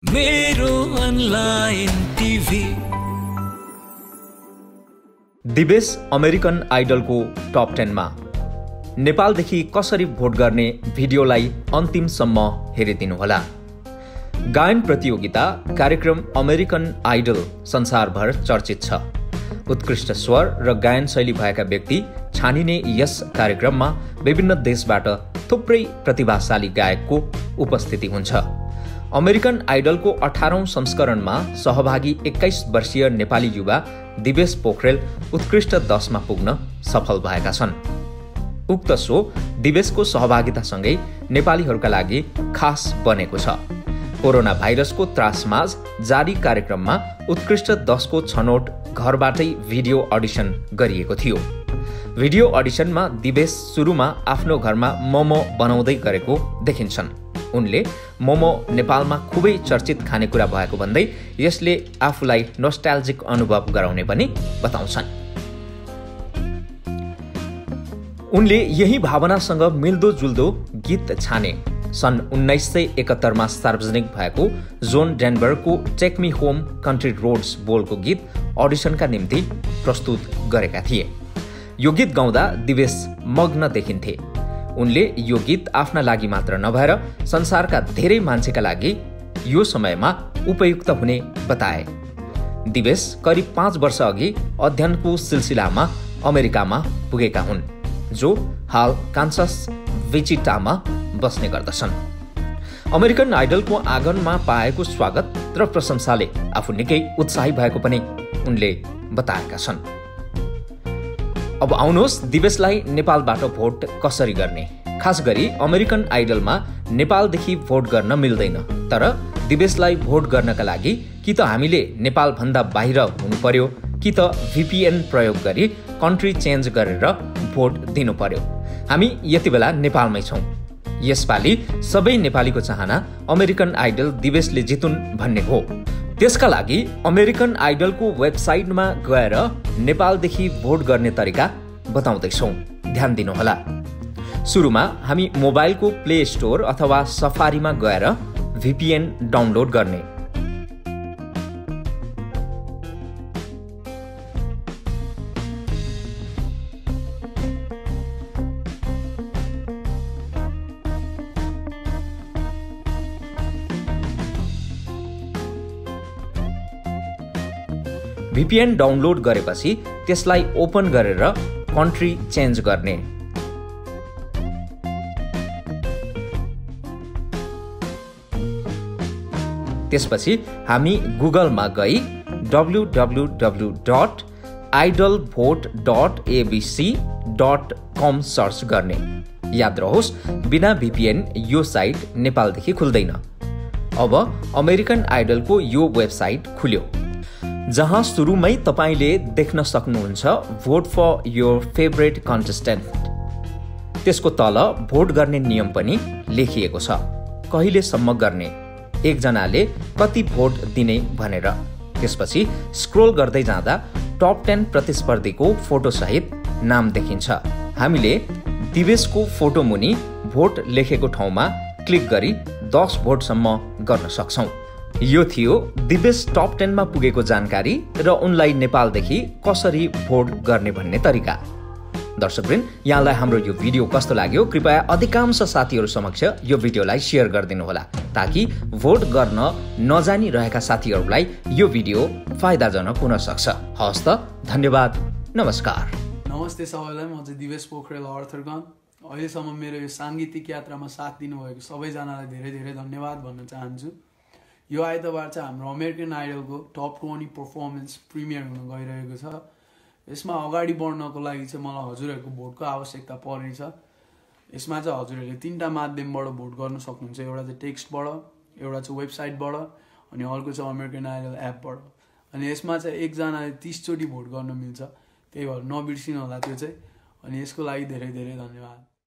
मेरो online TV. Divesh American आइडलको top 10 मा। नेपालदेखि कसरी भोट गर्ने भिडियोलाई अन्तिमसम्म हेरिदिनुहोला। गायन प्रतियोगिता कार्यक्रम अमेरिकन आइडल संसारभर चर्चित छ। उत्कृष्ट स्वर र गायन शैली भएका व्यक्ति छानिने यस कार्यक्रममा विभिन्न देशबाट थुप्रै प्रतिभाशाली गायकको उपस्थिति हुन्छ। अमेरिकन आइडलको 18औं संस्करणमा सहभागी 21 वर्षीय नेपाली युवा दिवेश पोखरेल उत्कृष्ट 10 मा पुग्न सफल भएका छन्। उक्त शो दिवेशको सहभागितासँगै नेपालीहरूका लागि खास बनेको छ। कोरोना भाइरसको त्रासमाझ जारी कार्यक्रममा उत्कृष्ट 10 को छनौट घरबाटै भिडियो अडिसन गरिएको थियो। भिडियो अडिसनमा दिवेश सुरुमा आफ्नो घरमा मोमो बनाउँदै गरेको देखिन्छन्। उनले मोमो नेपालमा खुबै चर्चित खानेकुरा भएको भन्दै यसले आफूलाई नोस्टाल्जिक अनुभव गराउने पनि बताउँछन्। उनले यही भावनासँग मिल्दोजुल्दो गीत छाने। सन् 1971 मा सार्वजनिक भएको जोन डेनभरको take me home country roads बोलको गीत अडिसनका निम्ति प्रस्तुत गरेका थिए। यो गीत गाउँदा दिवेश मग्न देखिन्थे। उनले यो गीत आफ्ना लागि मात्र नभएर संसारका धेरै मान्छेका लागि यो समयमा उपयुक्त हुने बताए। दिवेश करिब 5 वर्ष अघि अध्ययनको सिलसिलामा अमेरिकामा पुगेका हुन्, जो हाल कान्सास विचिटामा बस्ने गर्दछन्। अमेरिकन आइडलको आँगनमा पाएको स्वागत र प्रशंसाले आफू निकै उत्साही भएको पनि उनले बताएका छन्। अब आउनुहोस् दिवेशलाई नेपालबाट भोट कसरी गर्ने। खास गरी अमेरिकन आइडलमा नेपालदेखि भोट गर्न मिल्दैन, तर दिवेशलाई भोट गर्नका लागि कि त हामीले नेपालभन्दा बाहिर हुनु पर्यो कि त VPN प्रयोग गरी कन्ट्री चेन्ज गरेर भोट दिनु पर्यो। हामी यति बेला नेपालमै छौँ। यसपालि सबै नेपालीको चाहना अमेरिकन आइडल दिवेशले जितुन् भन्ने हो। त्यसका लागि अमेरिकन आइडलको वेबसाइटमा गएर नेपालदेखि भोट गर्ने तरिका बताउँदैछौँ, ध्यान दिनुहोला। सुरुमा हामी मोबाइलको प्ले स्टोर अथवा सफारीमा गएर VPN डाउनलोड गर्ने। VPN डाउनलोड गरेपछि त्यसलाई ओपन गरेर कन्ट्री चेन्ज गर्ने। त्यसपछि हामी गुगलमा गई www.idolvote.abc.com सर्च गर्ने। याद रहोस्, बिना VPN यो साइट नेपालदेखि खुल्दैन। अब अमेरिकन आइडलको यो वेबसाइट खुल्यो, जहाँ सुरुमै तपाईले देख्न सक्नुहुन्छ vote for your favourite contestant. त्यसको तल भोट गर्ने नियम पनि लेखिएको छ, कहिलेसम्म गर्ने, एकजनाले कति भोट दिने भनेर। त्यसपछि स्क्रोल गर्दै जाँदा टप 10 प्रतिस्पर्धीको फोटो सहित नाम देखिन्छ। हामीले दिवेशको फोटो मुनि भोट लेखेको ठाउँमा क्लिक गरी 10 भोटसम्म गर्न सक्छौँ। यो थियो दिवेश टप 10 मा पुगेको जानकारी र उनलाई नेपालदेखि कसरी भोट गर्ने भन्ने तरिका। दर्शकवृन्द, यहाँलाई हाम्रो यो भिडियो कस्तो लाग्यो कृपया अधिकांश साथीहरू समक्ष यो भिडियोलाई सेयर गरिदिनुहोला, ताकि भोट गर्न नजानिरहेका साथीहरूलाई यो भिडियो फाइदाजनक हुन सक्छ। हवस् त, धन्यवाद, नमस्कार। नमस्ते सबैलाई, म चाहिँ दिवेश पोखरेल अर्थरगन। अहिलेसम्म मेरो यो साङ्गीतिक यात्रामा साथ दिनुभएको सबैजनालाई धेरै धेरै धन्यवाद भन्न चाहन्छु। यो आइतबार चाहिँ हाम्रो अमेरिकन आइडलको टप 20 पर्फर्मेन्स प्रिमियर हुन गइरहेको छ। यसमा अगाडि बढ्नको लागि चाहिँ मलाई हजुरहरूको भोटको आवश्यकता परेछ। यसमा चाहिँ हजुरहरूले 3टा माध्यमबाट भोट गर्न सक्नुहुन्छ। एउटा चाहिँ टेक्स्टबाट, एउटा चाहिँ वेबसाइटबाट, अनि अर्को चाहिँ अमेरिकन आइडल एपबाट। अनि यसमा चाहिँ एकजनाले 30 चोटि भोट गर्न मिल्छ, त्यही भएर नबिर्सिनु होला त्यो चाहिँ। अनि यसको लागि धेरै धेरै धन्यवाद।